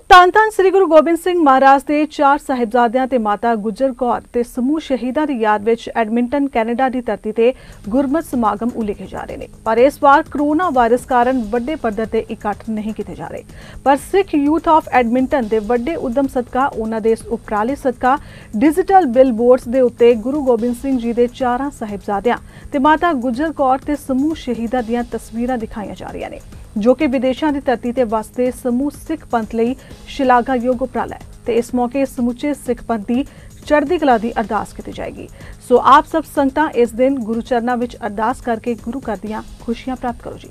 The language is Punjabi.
ਧੰਨ ਧੰਨ ਸ੍ਰੀ ਗੁਰੂ ਗੋਬਿੰਦ ਸਿੰਘ ਮਹਾਰਾਜ ਦੇ 4 ਸਾਹਿਬਜ਼ਾਦਿਆਂ ਤੇ ਮਾਤਾ ਗੁਜਰ ਕੌਰ ਤੇ ਸਮੂਹ ਸ਼ਹੀਦਾਂ ਦੀ ਯਾਦ ਵਿੱਚ ਐਡਮਿੰਟਨ ਕੈਨੇਡਾ ਦੀ ਧਰਤੀ ਤੇ ਗੁਰਮਤਿ ਸਮਾਗਮ ਉਲੀਕੇ ਜਾ ਰਹੇ ਨੇ। ਪਰ ਇਸ ਵਾਰ ਕਰੋਨਾ ਵਾਇਰਸ ਕਾਰਨ ਵੱਡੇ ਪੱਧਰ ਤੇ ਇਕੱਠ ਨਹੀਂ ਕੀਤੇ ਜਾ ਰਹੇ। ਪਰ ਸਿੱਖ ਯੂਥ ਆਫ ਐਡਮਿੰਟਨ ਦੇ ਵੱਡੇ ਉਦਮ ਸਦਕਾ ਉਹਨਾਂ ਦੇ ਇਸ ਉਪਰਾਲੇ ਸਦਕਾ ਡਿਜੀਟਲ ਬਿਲਬੋਰਡਸ ਦੇ ਉੱਤੇ ਗੁਰੂ ਗੋਬਿੰਦ ਸਿੰਘ ਜੀ ਦੇ 4 ਸਾਹਿਬਜ਼ਾਦਿਆਂ ਤੇ ਮਾਤਾ ਗੁਜਰ ਕੌਰ ਤੇ ਸਮੂਹ ਸ਼ਹੀਦਾਂ ਦੀਆਂ ਤਸਵੀਰਾਂ ਦਿਖਾਈਆਂ ਜਾ ਰਹੀਆਂ ਨੇ, जो कि विदेशों की धरती ते वसदे समूह सिख पंथ लई शलाघायोग उपराला है। ते इस मौके समूचे सिख पंथ की चढ़दी कला की अरदास की जाएगी। सो आप सब संगतां इस दिन गुरु चरनां विच अरदास करके गुरु घर दीआं खुशियां प्राप्त करो जी।